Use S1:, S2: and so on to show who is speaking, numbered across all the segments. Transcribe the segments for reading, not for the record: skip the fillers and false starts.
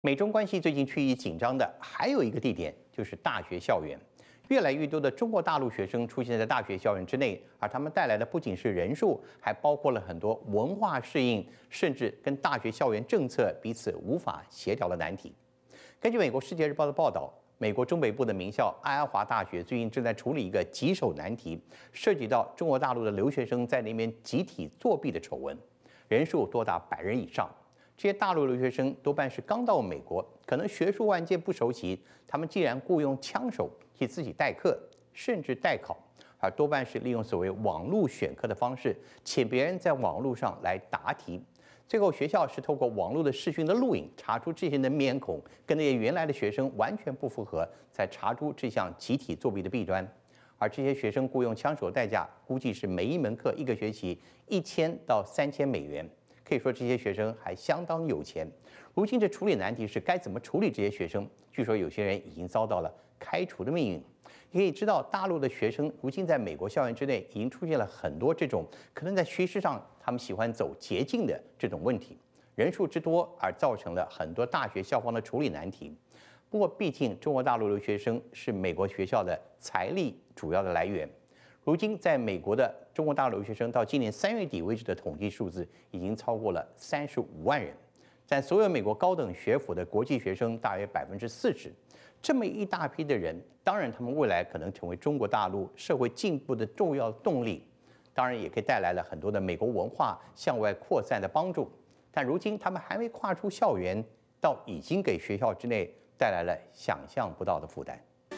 S1: 美中关系最近趋于紧张的还有一个地点，就是大学校园。越来越多的中国大陆学生出现在大学校园之内，而他们带来的不仅是人数，还包括了很多文化适应，甚至跟大学校园政策彼此无法协调的难题。根据美国《世界日报》的报道，美国中北部的名校爱荷华大学最近正在处理一个棘手难题，涉及到中国大陆的留学生在那边集体作弊的丑闻，人数多达100人以上。这些大陆留学生多半是刚到美国，可能学术案件不熟悉，他们既然雇佣枪手替自己代课，甚至代考，而多半是利用所谓网络选课的方式，请别人在网络上来答题。最后学校是透过网络的视讯的录影，查出这些人的面孔跟那些原来的学生完全不符合，才查出这项集体作弊的弊端。而这些学生雇佣枪手的代价，估计是每一门课一个学期1000到3000美元。可以说这些学生还相当有钱。如今这处理难题是该怎么处理这些学生？据说有些人已经遭到了开除的命运。你可以知道，大陆的学生如今在美国校园之内已经出现了很多这种可能在学识上他们喜欢走捷径的这种问题，人数之多而造成了很多大学校方的处理难题。不过，毕竟中国大陆留学生是美国学校的财力主要的来源。如今，在美国的中国大陆留学生到今年3月底为止的统计数字已经超过了35万人，占所有美国高等学府的国际学生大约40%。这么一大批的人，当然他们未来可能成为中国大陆社会进步的重要动力，当然也可以带来了很多的美国文化向外扩散的帮助。但如今他们还没跨出校园，倒已经给学校之内带来了想象不到的负担。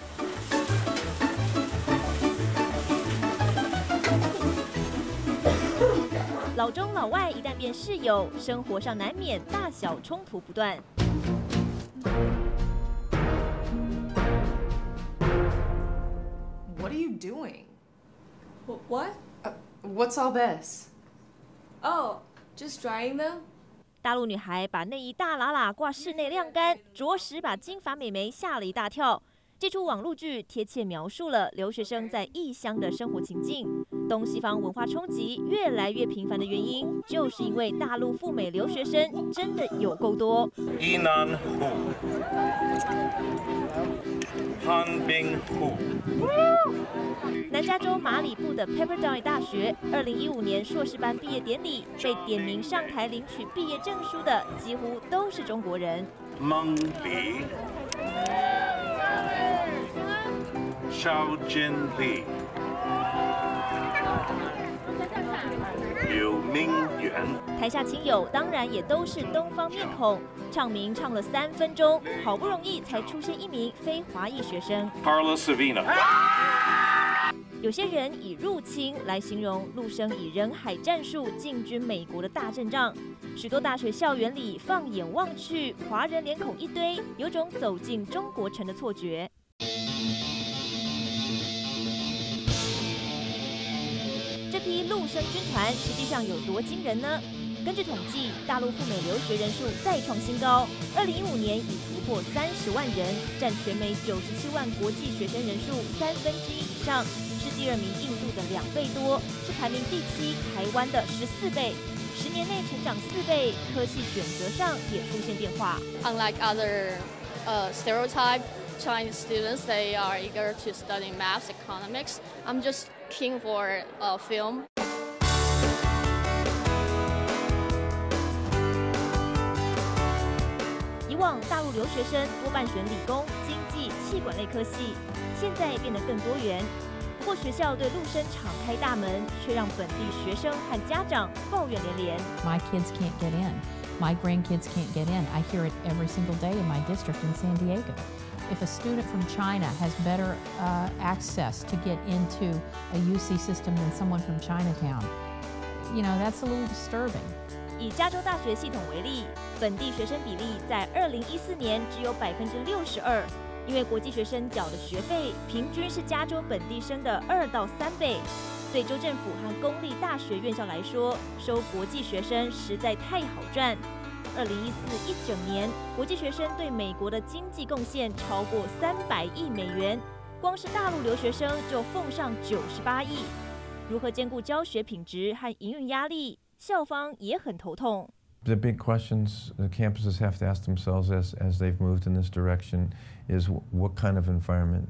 S2: 老中老外一旦变室友，生活上难免大小冲突不断。
S3: What are you doing?
S4: What?
S3: What's all this?
S4: Oh, just drying them.
S2: 大陆女孩把内衣大喇喇挂室内晾干，着实把金发美眉吓了一大跳。这出网络剧贴切描述了留学生在异乡的生活情境。东西方文化冲击越来越频繁的原因，就是因为大陆赴美留学生真的有够多。
S5: 伊南虎、汉滨虎。
S2: 南加州马里布的 Pepperdine 大学，2015年硕士班毕业典礼被点名上台领取毕业证书的，几乎都是中国人。
S5: 蒙彼、邵金丽。刘明远，
S2: 台下亲友当然也都是东方面孔，唱名唱了3分钟，好不容易才出现一名非华裔学生。
S5: Carla Savina。
S2: 有些人以入侵来形容陆生以人海战术进军美国的大阵仗。许多大学校园里放眼望去，华人脸孔一堆，有种走进中国城的错觉。这批陆生军团实际上有多惊人呢？根据统计，大陆赴美留学人数再创新高，2015年已突破30万人，占全美97万国际学生人数1/3以上，是第2名印度的2倍多，是排名第7台湾的14倍。10年内成长4倍，科系选择上也出现变化。
S6: Unlike other stereotype Chinese students, they are eager to study maths, economics. I'm just keen for film. 以往大陆留学生多半选理工、经济、企管类科系，现在变得更多元。不过学校对陆生敞开大门，却让本地学生和家长抱怨连连。
S7: My kids can't get in. My grandkids can't get in. I hear it every single day in my district in San Diego. If a student from China has better access to get into a UC system than someone from Chinatown, that's a little disturbing.
S2: 以加州大学系统为例，本地学生比例在2014年只有62%，因为国际学生缴的学费平均是加州本地生的2到3倍。对州政府和公立大学院校来说，收国际学生实在太好赚。2014一整年，国际学生对美国的经济贡献超过300亿美元，光是大陆留学生就奉上98亿。如何兼顾教学品质和营运压力，校方也很头痛。
S8: The big questions the campuses have to ask themselves as they've moved in this direction is what kind of environment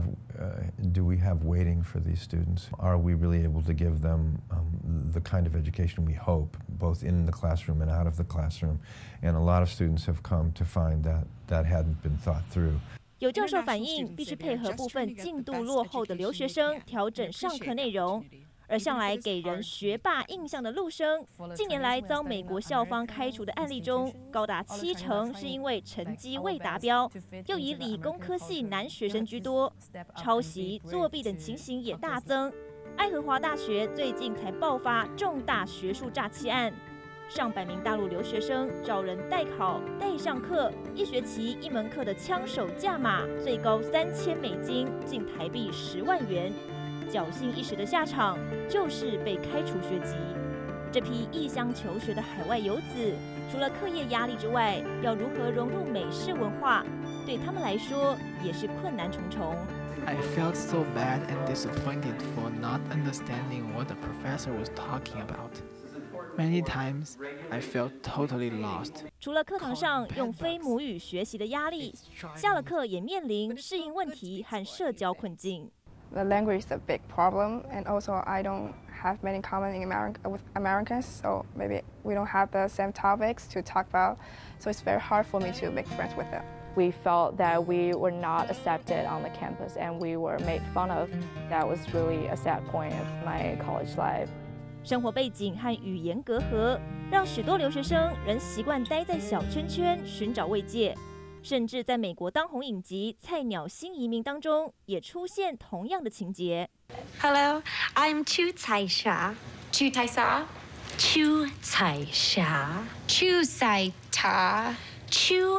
S8: do we have waiting for these students? Are we really able to give them the kind of education we hope, both in the classroom and out of the classroom? And a lot of students have come to find that hadn't been thought through.
S2: 有教授反映，必须配合部分进度落后的留学生调整上课内容。而向来给人学霸印象的陆生，近年来遭美国校方开除的案例中，高达70%是因为成绩未达标，又以理工科系男学生居多，抄袭、作弊等情形也大增。爱荷华大学最近才爆发重大学术诈欺案，上百名大陆留学生找人代考、代上课，一学期一门课的枪手价码最高$3000，近台币10万元。侥幸一时的下场就是被开除学籍。这批异乡求学的海外游子，除了课业压力之外，要如何融入美式文化，对他们来说也是困难重重。
S9: I felt so bad and disappointed for not understanding what the professor was talking about. Many times, I felt totally lost.
S2: 除了课堂上用非母语学习的压力，下了课也面临适应问题和社交困境。
S10: The language is a big problem, and also I don't have many common with Americans, so maybe we don't have the same topics to talk about, so it's very hard for me to make friends with them.
S11: We felt that we were not accepted on the campus and we were made fun of. That was really a sad point of my college life.
S2: 生活背景和语言隔阂，让许多留学生仍习惯待在小圈圈寻找慰藉。甚至在美国当红影集《菜鸟新移民》当中，也出现同样的情节。
S12: Hello, I'm Chu Taisha.
S3: Chu Taisha.
S12: Chu Taisha.
S3: Chu Taisha.
S12: Chu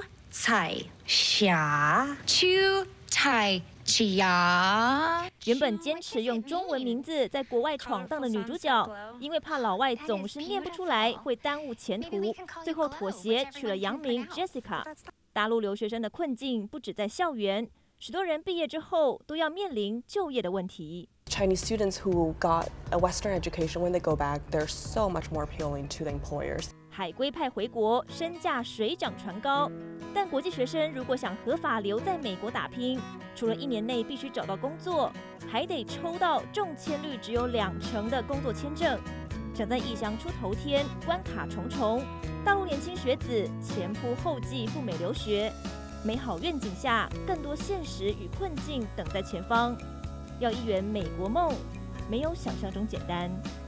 S12: Taisha.
S3: Chu Taisha.
S2: 原本坚持用中文名字在国外闯荡的女主角，因为怕老外总是念不出来，会耽误前途，最后妥协取了洋名 Jessica。大陆留学生的困境不止在校园，许多人毕业之后都要面临就业的问题。
S13: Chinese students who got a Western education, when they go back, they're so much more appealing to the employers.
S2: 海归派回国，身价水涨船高。但国际学生如果想合法留在美国打拼，除了1年内必须找到工作，还得抽到中签率只有2%的工作签证。想在异乡出头天，关卡重重。大陆年轻学子前仆后继赴美留学，美好愿景下，更多现实与困境等在前方。要一圆美国梦，没有想象中简单。